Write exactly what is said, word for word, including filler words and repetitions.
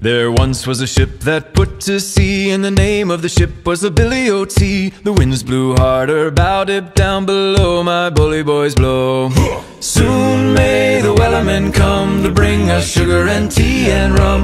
There once was a ship that put to sea, and the name of the ship was the Billy O T. The winds blew harder, bow dip down below, my bully boys blow. Soon may the wellermen come to bring us sugar and tea and rum.